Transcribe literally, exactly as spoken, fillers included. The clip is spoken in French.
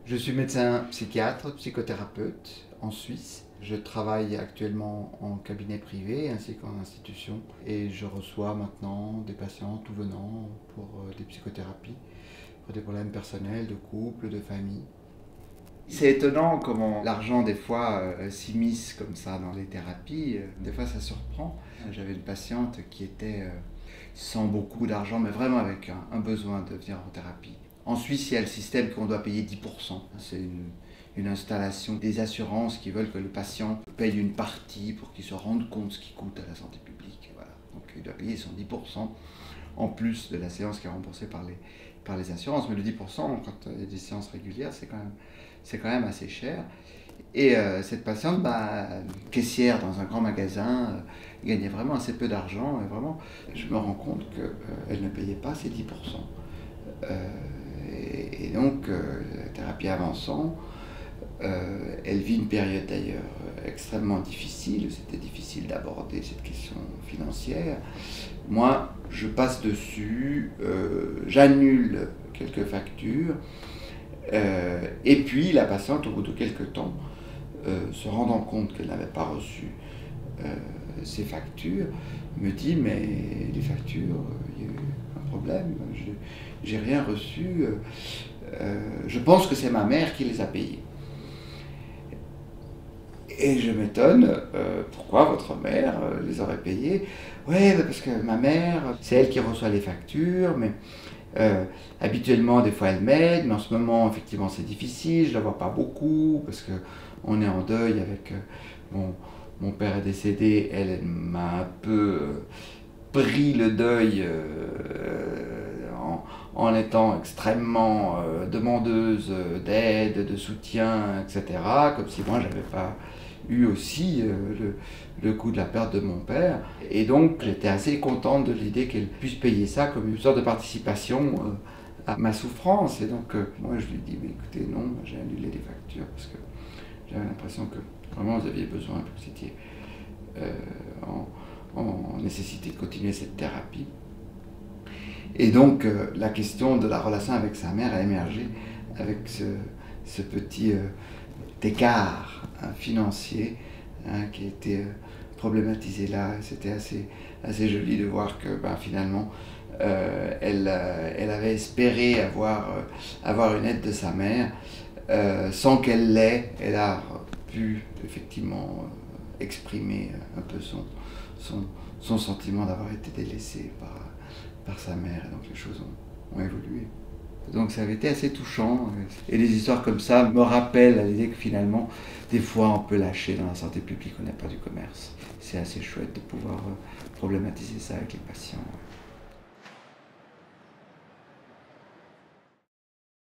Je suis médecin psychiatre, psychothérapeute en Suisse. Je travaille actuellement en cabinet privé ainsi qu'en institution et je reçois maintenant des patients tout venant pour des psychothérapies, pour des problèmes personnels, de couple, de famille. C'est étonnant comment l'argent des fois euh, s'immisce comme ça dans les thérapies. Des fois ça surprend. J'avais une patiente qui était euh, sans beaucoup d'argent mais vraiment avec un, un besoin de venir en thérapie. En Suisse, il y a le système qu'on doit payer dix pour cent. C'est une, une installation des assurances qui veulent que le patient paye une partie pour qu'il se rende compte de ce qui coûte à la santé publique. Voilà. Donc il doit payer son dix pour cent en plus de la séance qui est remboursée par les, par les assurances. Mais le dix pour cent, quand il y a des séances régulières, c'est quand même, c'est quand même assez cher. Et euh, cette patiente, bah, caissière dans un grand magasin, euh, gagnait vraiment assez peu d'argent. Et vraiment, je me rends compte qu'elle euh, ne payait pas ses dix pour cent. Euh, et, et donc, euh, la thérapie avançant, euh, elle vit une période d'ailleurs extrêmement difficile. C'était difficile d'aborder cette question financière. Moi, je passe dessus, euh, j'annule quelques factures, euh, et puis la patiente, au bout de quelques temps, euh, se rendant compte qu'elle n'avait pas reçu euh, ces factures, me dit mais les factures, il y a eu un problème, j'ai rien reçu, euh, je pense que c'est ma mère qui les a payées. Et je m'étonne, euh, pourquoi votre mère euh, les aurait payées? Ouais, parce que ma mère, c'est elle qui reçoit les factures, mais euh, habituellement, des fois, elle m'aide, mais en ce moment, effectivement, c'est difficile, je ne la vois pas beaucoup, parce qu'on est en deuil avec... Euh, mon, mon père est décédé, elle, elle m'a un peu euh, pris le deuil euh, en, en étant extrêmement euh, demandeuse d'aide, de soutien, et cetera, comme si moi, je n'avais pas eu aussi euh, le, le coût de la perte de mon père. Et donc j'étais assez contente de l'idée qu'elle puisse payer ça comme une sorte de participation euh, à ma souffrance. Et donc euh, moi je lui ai dit, mais écoutez, non, j'ai annulé les factures parce que j'avais l'impression que vraiment vous aviez besoin, que vous étiez euh, en, en nécessité de continuer cette thérapie. Et donc euh, la question de la relation avec sa mère a émergé avec ce, ce petit euh, écart hein, financier hein, qui a été euh, problématisé là. C'était assez, assez joli de voir que ben, finalement euh, elle, euh, elle avait espéré avoir, euh, avoir une aide de sa mère euh, sans qu'elle l'ait. Elle a pu effectivement euh, exprimer un peu son, son, son sentiment d'avoir été délaissée par, par sa mère. Et donc les choses ont, ont évolué. Donc ça avait été assez touchant. Et des histoires comme ça me rappellent à l'idée que finalement, des fois, on peut lâcher dans la santé publique, on n'est pas du commerce. C'est assez chouette de pouvoir problématiser ça avec les patients.